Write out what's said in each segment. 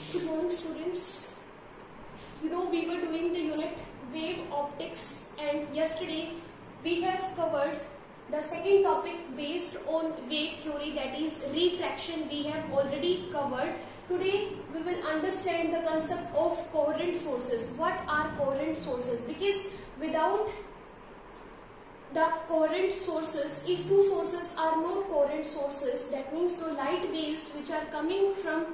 Good morning, students. We were doing the unit wave optics, and yesterday we have covered the second topic based on wave theory, that is refraction. We have already covered. Today we will understand the concept of coherent sources. What are coherent sources? Because without the coherent sources, if two sources are not coherent sources, that means the light waves which are coming from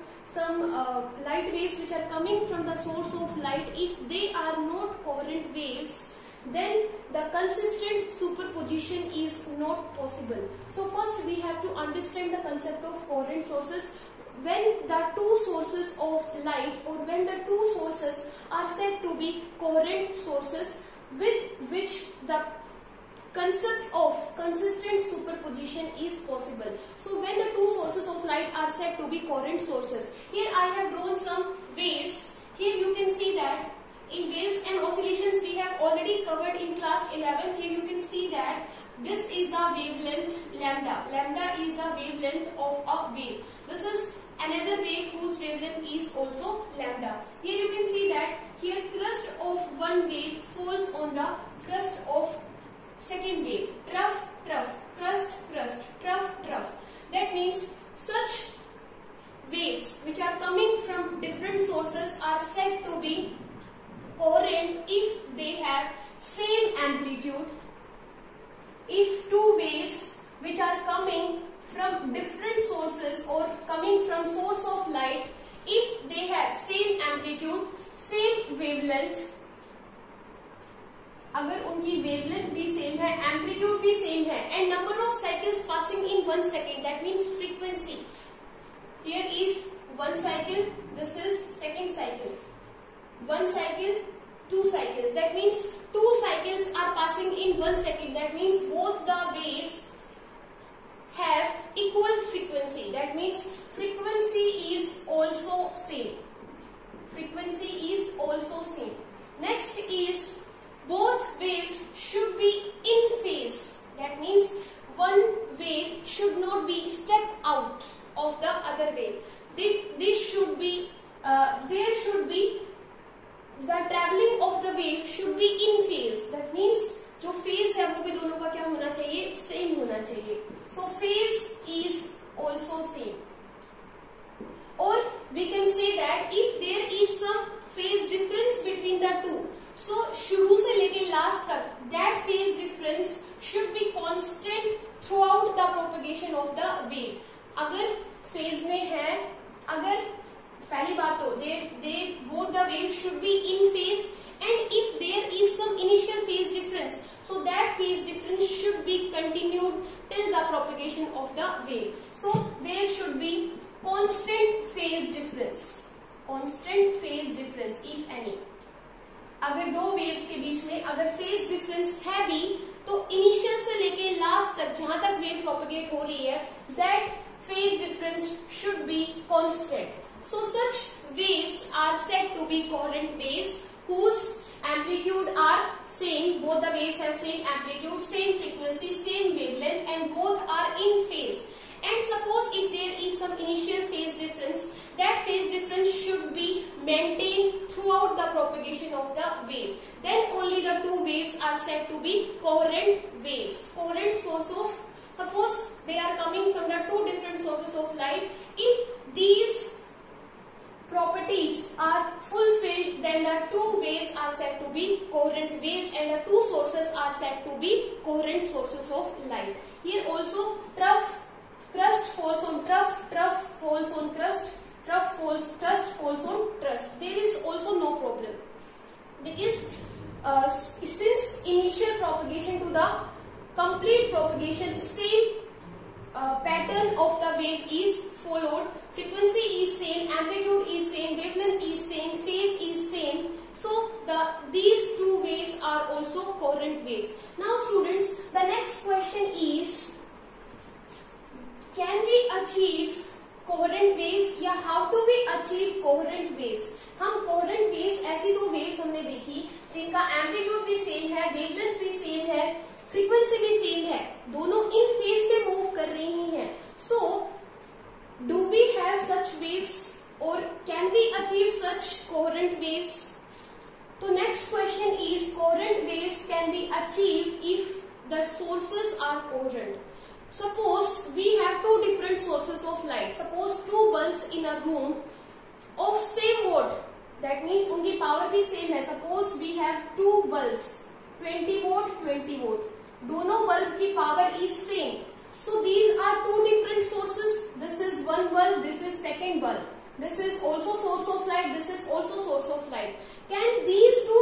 the source of light, if they are not coherent waves, then the consistent superposition is not possible. So first we have to understand the concept of coherent sources. When the two sources of light, or when the two sources are said to be coherent sources, with which the concept of consistent superposition is possible. So when the two sources of light are said to be coherent sources, here I have drawn some waves. Here you can see that in waves and oscillations we have already covered in class 11th. Here you can see that this is the wavelength lambda. Lambda is the wavelength of a wave. This is another wave whose wavelength is also lambda. Here you can see that here crest of one wave falls on the crest of second wave. Trough, trough, crest, crest, trough, trough. That means such waves which are coming from different sources are said to be coherent if they have same amplitude. If two waves which are coming from different sources or coming from source of light, if they have same amplitude, same wavelength, अगर उनकी wavelength भी same है, amplitude भी same है, and number of cycles passing in 1 second, that means frequency. Here is 1 cycle, this is second cycle. 1 cycle, 2 cycles, that means 2 cycles are passing in 1 second. That means both the waves have equal frequency. That means frequency is also same. Frequency is also same. Next is both waves should be in phase. That means one wave should not be step out of the other wave. This should be there should be the traveling of the wave should be in phase. That means जो phase है वो भी दोनों का क्या होना चाहिए, same होना चाहिए. So phase is also same. Or we can say that if there is some phase difference between the two, so शुरू से लेके लास्ट तक that phase difference should be constant throughout the propagation of the wave. अगर phase में है, अगर पहली बात तो they both the waves should be in phase, and if there is some initial phase difference, so that phase difference should be continued till the propagation of the wave. So there should be constant phase difference. Constant phase difference if any. अगर दो waves के बीच में अगर phase difference है भी, तो initial से लेके लास्ट तक जहां तक वेव प्रोपेगेट हो रही है, that phase difference should be constant. So such waves are said to be coherent waves whose amplitude are same. Both the waves have same amplitude, same frequency, same wavelength, and both are in phase. And suppose if there is some initial phase difference, that phase difference should be maintained throughout the propagation of the wave. Then only the two waves are said to be coherent waves. Coherent source of, suppose they are coming from the two different sources of light. If these properties are fulfilled, then the two waves are said to be coherent waves, and the two sources are said to be coherent sources of light. Here also trough, crust falls on trough, trough falls on crust, trough falls, crust falls on crust. There is also no problem, because since initial propagation to the complete propagation, same pattern of the wave is followed. Frequency is same, amplitude is same, wavelength is same, phase is same. So these two waves are also coherent waves. Now students, the next question is, can we achieve coherent waves, या how do we achieve coherent waves? हम coherent waves, ऐसी दो waves हमने देखी जिनका amplitude भी same है, wavelength भी same है, frequency भी same है, दोनों in phase में move कर रही हैं. So do we have such waves, or can we achieve such coherent waves? So next question is, coherent waves can be achieved if the sources are coherent. Suppose we have two different sources of light. Suppose two bulbs in a room of same watt. That means उनकी power भी same है. Suppose we have two bulbs, 20 watt, 20 watt. दोनों bulb की power is same. So these are two different sources. This is one bulb, this is second bulb. This is also source of light, this is also source of light. Can these two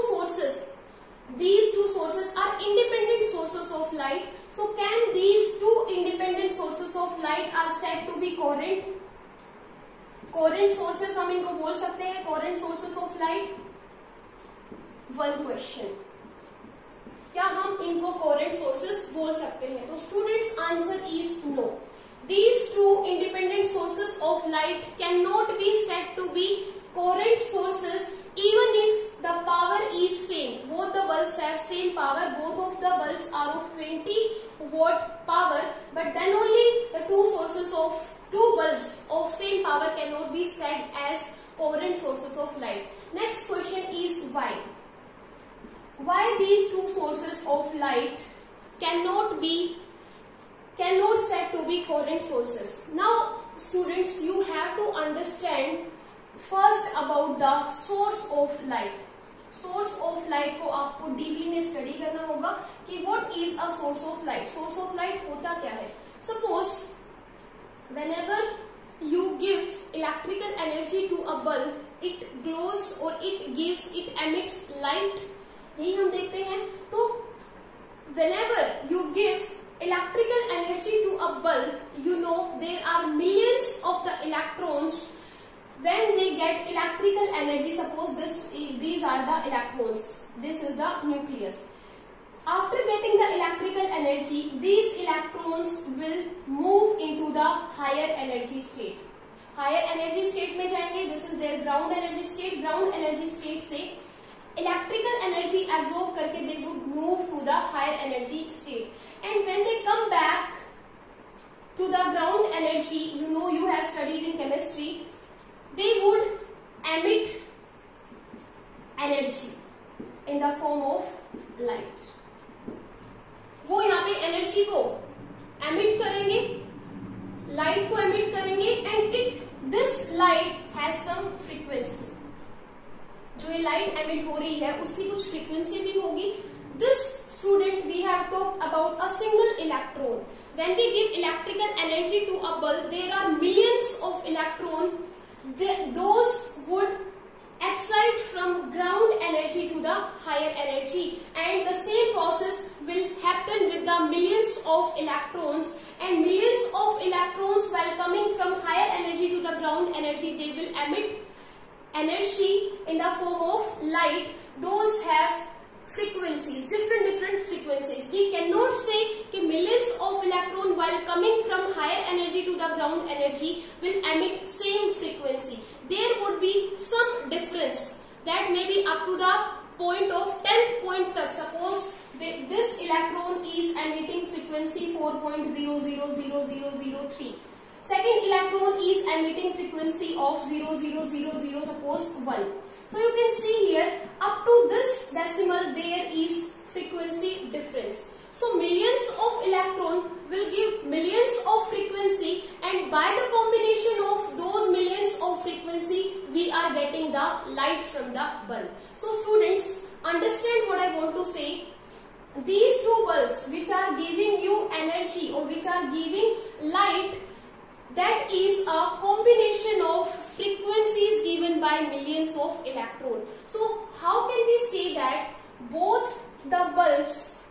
sources are independent sources of light. So can these two independent sources of light are said to be coherent? Coherent sources हम इनको बोल सकते हैं coherent sources of light. One question. क्या हम इनको coherent sources बोल सकते हैं? तो students answer is no. These two independent sources of light cannot be said to be coherent sources even if the power is same. Both the bulbs have same power. Both of the bulbs are of 20 watt power. But then only the two sources of two bulbs of same power cannot be said as coherent sources of light. Next question is why? Why these two sources of light cannot said to be coherent sources? Now students, you have to understand first about the source of light. Source of light को आपको deeply में study करना होगा कि what is a source of light. Source of light होता क्या है? Suppose whenever you give electrical energy to a bulb, it glows or it emits light. यही हम देखते हैं. तो whenever you give electrical energy to a bulb, you know there are millions of the electrons. When they get electrical energy, suppose these are the electrons, this is the nucleus. After getting the electrical energy, these electrons will move into the higher energy state. Higher energy state में जाएंगे. This is their ground energy state. Ground energy state से electrical energy absorb करके they would move to the higher energy state. And when they come back to the ground energy, you know, you have studied in chemistry, they would emit energy in the form of light. वो यहाँ पे energy को emit करेंगे, light को emit करेंगे, and this light has some frequency. जो ये light emit हो रही है उसकी कुछ frequency भी होगी. This student, we have talked about a single electron. When we give electrical energy to a bulb, there are millions of electrons. Those would excite from ground energy to the higher energy, and the same process will happen with the millions of electrons. And millions of electrons, while coming from higher energy to the ground energy, they will emit energy in the form of light. Those have frequencies, different frequencies. We cannot say कि millions of electrons while coming from higher energy to the ground energy will emit same frequency. There would be some difference that may be up to the point of 10th point तक. Suppose this electron is emitting frequency 4.000003. Second electron is emitting frequency of 0000, suppose 1. So you can see here up to this decimal there is frequency difference. So millions of electrons will give millions of frequency, and by the combination of those millions of frequency we are getting the light from the bulb. So students, understand what I want to say. These two bulbs which are giving you energy or which are giving light, that is a combination of frequencies given by millions of electrons. So how can we say that both the bulbs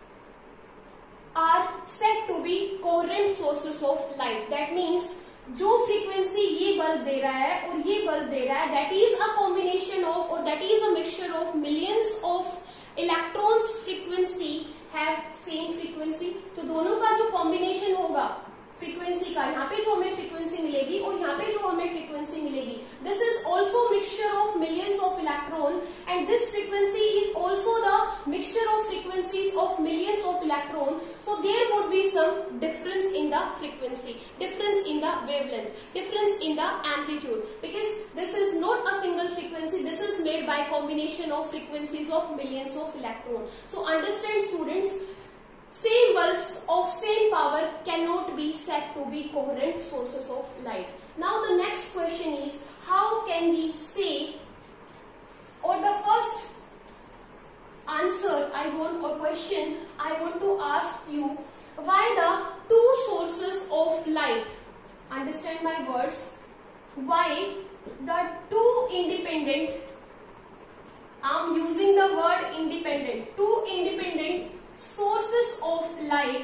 are said to be coherent sources of light? That means जो frequency ये bulb दे रहा है और ये bulb दे रहा है, that is a combination of, or that is a mixture of millions of electrons frequency have same frequency. तो दोनों का जो combination होगा फ्रीक्वेंसी का, यहाँ पे जो हमें फ्रीक्वेंसी मिलेगी और यहाँ पे जो हमें फ्रीक्वेंसी मिलेगी, this is also mixture of millions of electron, and this frequency is also the mixture of frequencies of millions of electron. So there would be some difference in the frequency, difference in the wavelength. wavelength, difference in the amplitude, because this is not a single frequency, this is made by combination of frequencies of millions of electrons. So understand students, same bulbs of same power cannot be said to be coherent sources of light. Now the next question is, how can we say, or the first answer I want to ask you, why the two sources of light, understand my words, why the two independent, I am using the word independent, two independent sources of light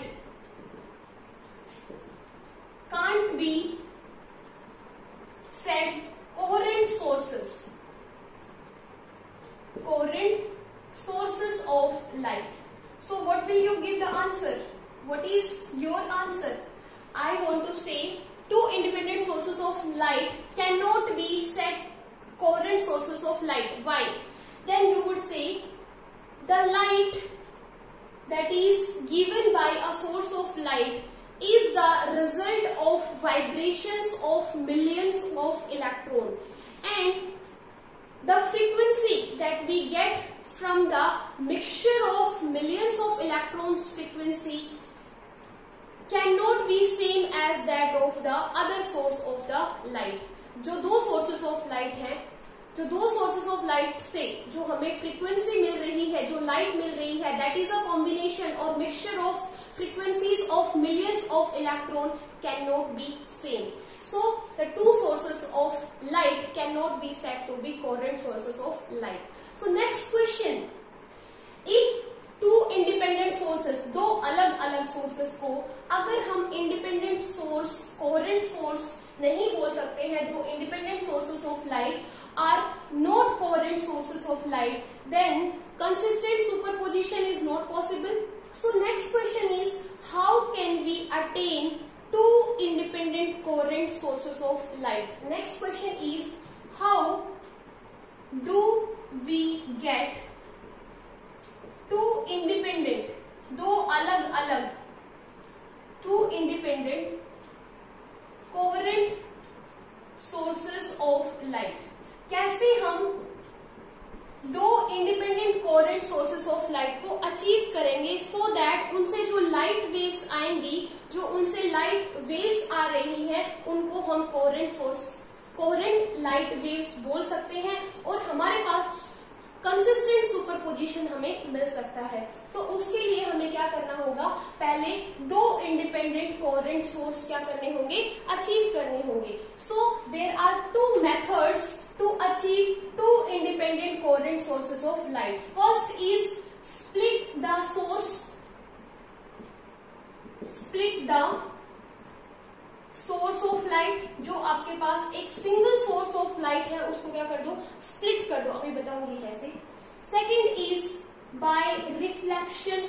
can't be said coherent sources of light. So what will you give the answer? What is your answer? I want to say two independent sources of light cannot be said coherent sources of light. Why? Then you would say the light that is given by a source of light is the result of vibrations of millions of electrons, and the frequency that we get from the mixture of millions of electrons frequency cannot be same as that of the other source of the light. जो दो sources of light हैं, जो दो sources of light से जो हमें frequency मिल रही है, जो light मिल रही है, that is a combination or mixture of frequencies of millions of electrons cannot be same. So the two sources of light cannot be said to be coherent sources of light. So next question, if two independent sources, दो अलग अलग sources को अगर हम independent source, coherent source नहीं बोल सकते हैं, दो independent sources of light are not coherent sources of light, then consistent superposition is not possible. So next question is, how can we attain two independent coherent sources of light? Next question is, how do we get two independent, दो अलग अलग, two independent coherent sources of light? कैसे हम दो independent coherent sources of light को achieve करेंगे so that उनसे जो लाइट वेव्स आएंगी, जो उनसे लाइट वेव्स आ रही है, उनको हम कोहेरेंट लाइट वेव्स बोल सकते हैं और हमारे पास कंसिस्टेंट सुपरपोजिशन हमें मिल सकता है. तो उसके लिए हमें क्या करना होगा, पहले दो इंडिपेंडेंट कोहेरेंट सोर्स क्या करने होंगे, अचीव करने होंगे. So there are two methods to achieve two independent coherent sources of light. First is split the source of light. जो आपके पास एक सिंगल सोर्स ऑफ लाइट है उसको क्या कर दो, स्प्लिट कर दो. अभी बताऊंगी कैसे. Second is by reflection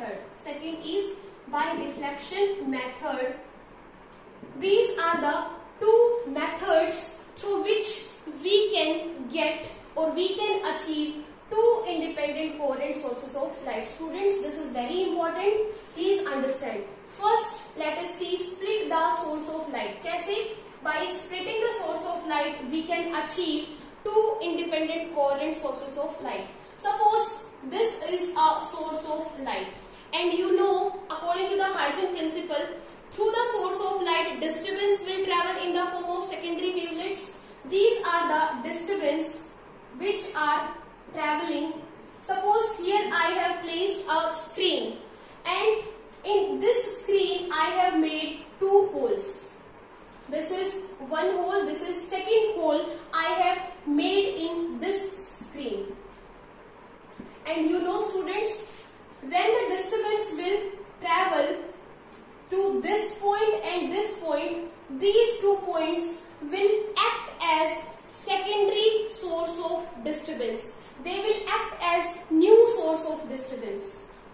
method. These are the two methods through which we can get or we can achieve two independent coherent sources of light. Students, this is very important. Please understand. First, let us see split the source of light. कैसे? By splitting the source of light, we can achieve two independent coherent sources of light. Suppose this is a source of light, and you know, according to the Huygens principle, through the source of light, disturbance will travel in the form of secondary wavelets. These are the disturbance which are traveling. Suppose here I have placed a screen, and in this screen I have made two holes. This is one hole, this is second hole I have made in this screen. And you know students, when the disturbance will travel to this point and this point, these 2 points will act as secondary source of disturbance. They will act as new source of disturbance.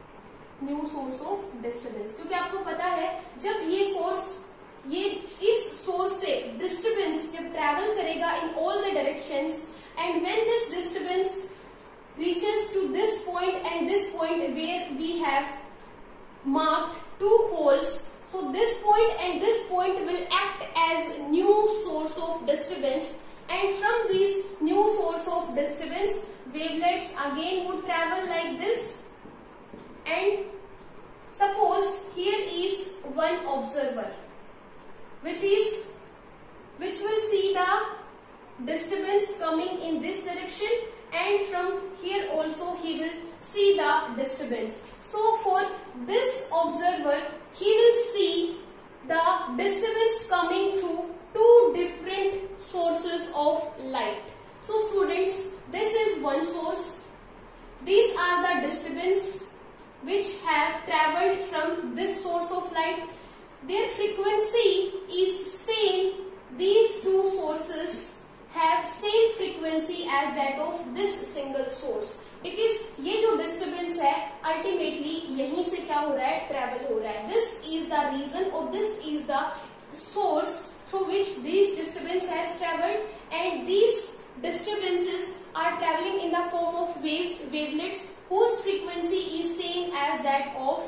क्योंकि आपको पता है जब ये इस source से disturbance जब travel करेगा in all the directions, and when this disturbance reaches to this point and this point where we have marked two holes, So this point and this point will act as new source of disturbance, and from this new source of disturbance, wavelets again would travel like this. And suppose here is one observer which will see the disturbance coming in this direction, and from here also he will see the disturbance. So for this observer, he will see the disturbance coming through two different sources of light. So students, this is one source. These are the disturbance which have travelled from this source of light. Their frequency is same. These two sources have same frequency as that of this single source, because ये जो disturbance है ultimately यहीं से क्या हो रहा है, travel हो रहा है. This is the reason, or this is the source through which this disturbance has travelled, and these disturbances are travelling in the form of waves, wavelets, whose frequency is same as that of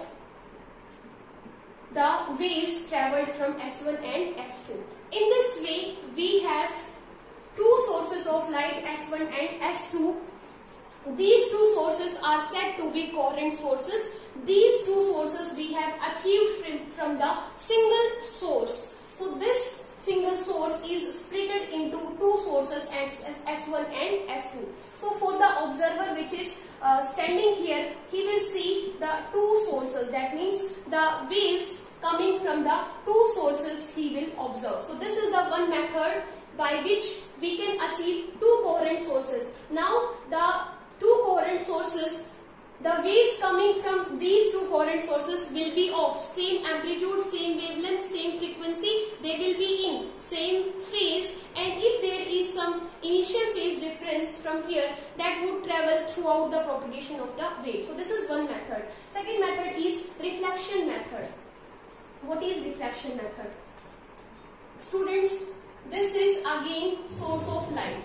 the waves travelled from S1 and S2. In this way, we have two sources of light, S1 and S2. These two sources are said to be coherent sources. These two sources we have achieved from the single source. So this single source is split into two sources, S1 and S2. So for the observer which is standing here, he will see the two sources. That means the waves coming from the two sources he will observe. So this is the one method by which we can achieve two coherent sources. Now the two coherent sources, the waves coming from these two coherent sources will be of same amplitude, same wavelength, same frequency. They will be in same phase, and if there is some initial phase difference from here, that would travel throughout the propagation of the wave. So this is one method. Second method is reflection method. What is reflection method? Students, this is again source of light.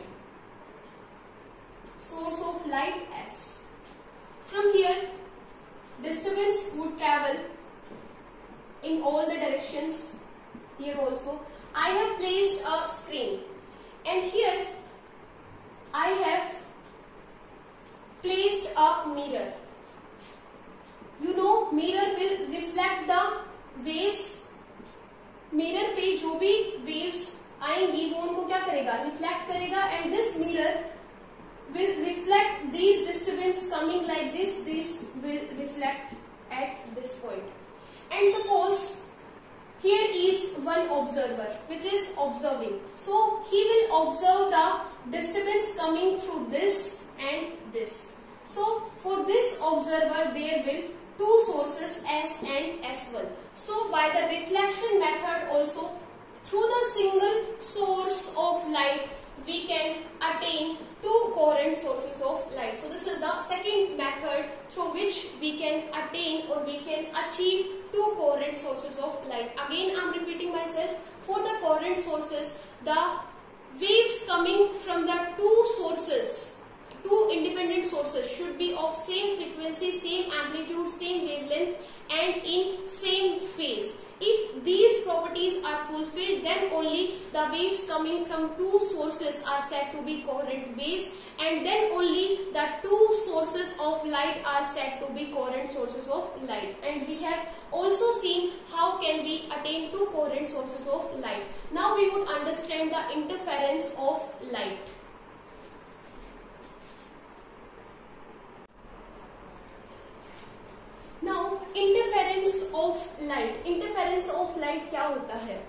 Source of light S. From here, disturbance would travel in all the directions. Here also, I have placed a screen, and here I have placed a mirror. You know, mirror will reflect the waves. Mirror पे जो भी waves आएंगी वो उनको क्या करेगा, reflect करेगा, and this mirror will reflect these disturbance coming like this. This will reflect at this point. And suppose here is one observer which is observing. So he will observe the disturbance coming through this and this. So for this observer there will two sources S and S1. So by the reflection method also, through the single source of light we can attain two coherent sources of light. So this is the second method through which we can attain or we can achieve two coherent sources of light. Again I am repeating myself. For the coherent sources, the waves coming from the two sources, two independent sources, should be of same frequency, same amplitude, same wavelength, and in same phase. If these properties are fulfilled, then only the waves coming from two sources are said to be coherent waves, and then only the two sources of light are said to be coherent sources of light. And we have also seen how can we attain two coherent sources of light. Now we would understand the interference of light. Now interference of light. Interference of light क्या होता है?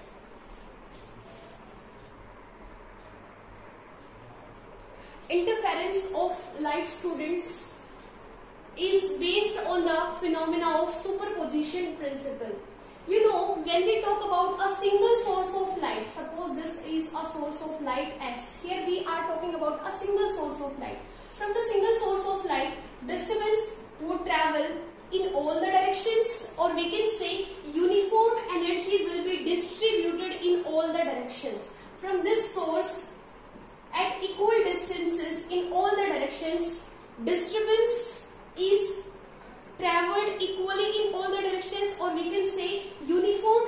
Interference of light, students, is based on the phenomena of superposition principle. You know, when we talk about a single source of light, suppose this is a source of light S. Here we are talking about a single source of light. From the single source of light, disturbance would travel in all the directions, or we can say uniform energy will be distributed in all the directions. From this source, at equal distances in all the directions, disturbance is traveled equally in all the directions, or we can say uniform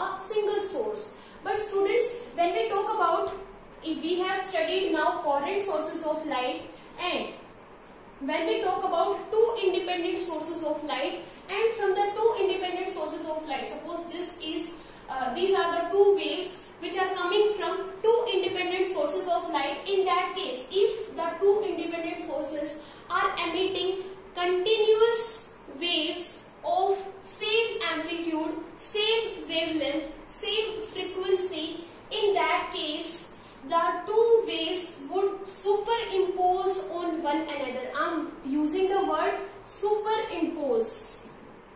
a single source. But students, when we talk about, if we have studied now coherent sources of light, and when we talk about two independent sources of light, and from the two independent sources of light, suppose this is these are the two waves which are coming from two independent sources of light. In that case, if the two independent sources are emitting continuous waves of same amplitude, same wavelength, same frequency, in that case the two waves would superimpose on one another. I am using the word superimpose.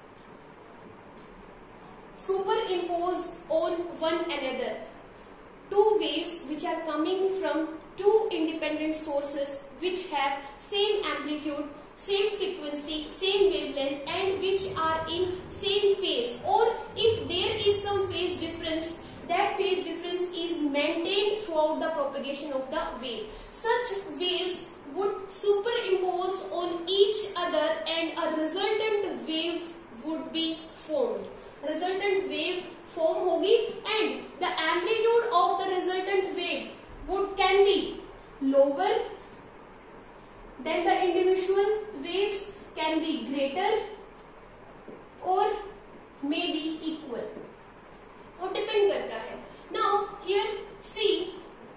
Superimpose on one another. Two waves which are coming from two independent sources which have same amplitude, same frequency, same wavelength, and which are in same phase, or if there is some phase difference, that phase difference is maintained throughout the propagation of the wave. Such waves would superimpose on each other and a resultant wave would be formed. Resultant wave form hogi, and the amplitude of the resultant wave can be lower than the individual waves, can be greater, or may be equal. वो depend करता है. Now here see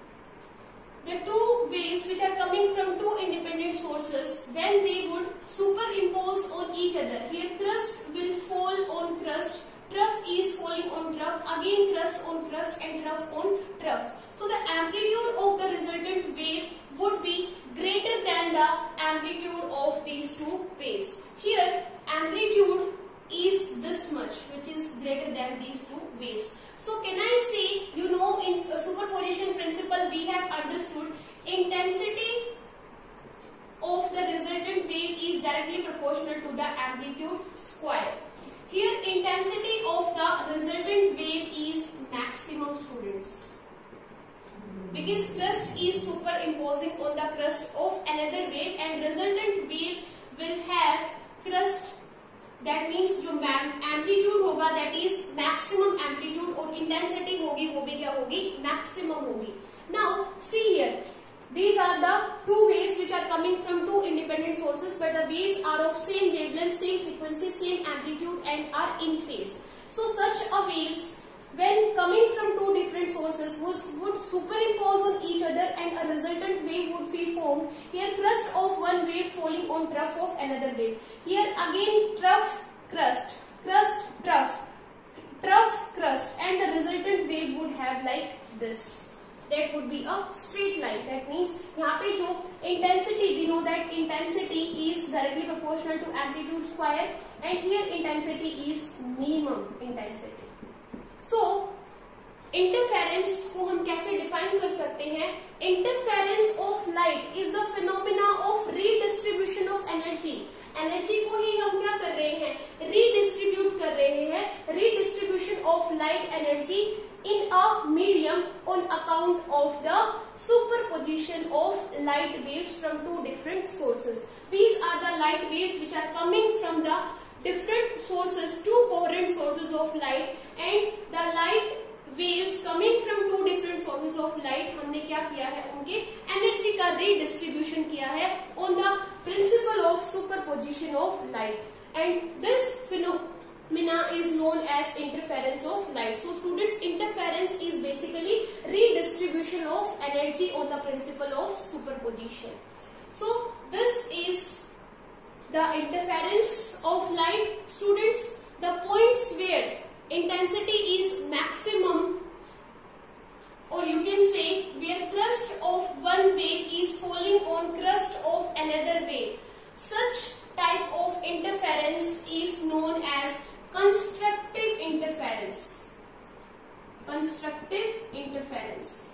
the two waves which are coming from two independent sources, when they would superimpose on each other. Here crust will fall on crust, trough is falling on trough, again crust on crust, and trough on trough. So the amplitude of the resultant wave would be greater than the amplitude of these two waves. Here amplitude is this much, which is greater than these two waves. So can I say, you know, in superposition principle we have understood intensity of the resultant wave is directly proportional to the amplitude square. Here intensity of the resultant wave is maximum, students, because crust is superimposing on the crust of another wave, and resultant wave will have crust, that means जो amplitude होगा that is maximum amplitude, और intensity होगी वो भी क्या होगी, maximum होगी. Now see here, these are the two waves which are coming from two independent sources, but the waves are of same wavelength, same frequency, same amplitude, and are in phase. So such a waves, when coming from two different sources, would superimpose on each other and a resultant wave would be formed. Here crust of one wave falling on trough of another wave. Here again trough, crust, crust, trough, trough, crust, and the resultant wave would have like this. That would be a straight line. That means यहाँ पे जो intensity, we know that intensity is directly proportional to amplitude square, and here intensity is minimum intensity. So interference को हम कैसे define कर सकते हैं? Interference of light is the phenomena of redistribution of energy. Energy को ही हम क्या कर रहे हैं, redistribute कर रहे हैं. Redistribution of light energy in a medium on account of the superposition of light waves from two different sources. These are the light waves which are coming from the different sources, two coherent sources of light, and the light waves coming from two different sources of light, हमने क्या किया है, उनके energy का redistribution किया है on the principle of superposition of light, and this phenomena is known as interference of light. So students, interference is basically redistribution of energy on the principle of superposition. So this is the interference of light. Students, the points where intensity is maximum, or you can say where crust of one wave is falling on crust of another wave, such type of interference is known as constructive interference. Constructive interference,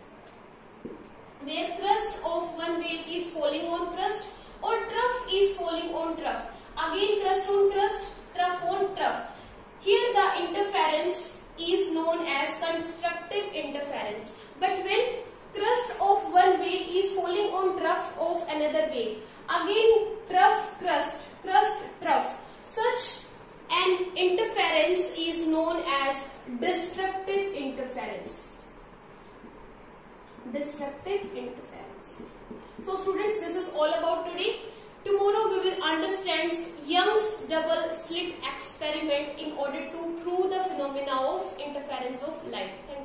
where crust of one wave is falling on crust, or trough is falling on trough, again crust on crust, trough on trough. Here the interference is known as constructive interference. But when crust of one wave is falling on trough of another wave, again trough, crust, crust, trough, such an interference is known as Destructive interference. Destructive interference. So students, this is all about today. Tomorrow we will understand Young's double slit experiment in order to prove the phenomena of interference of light.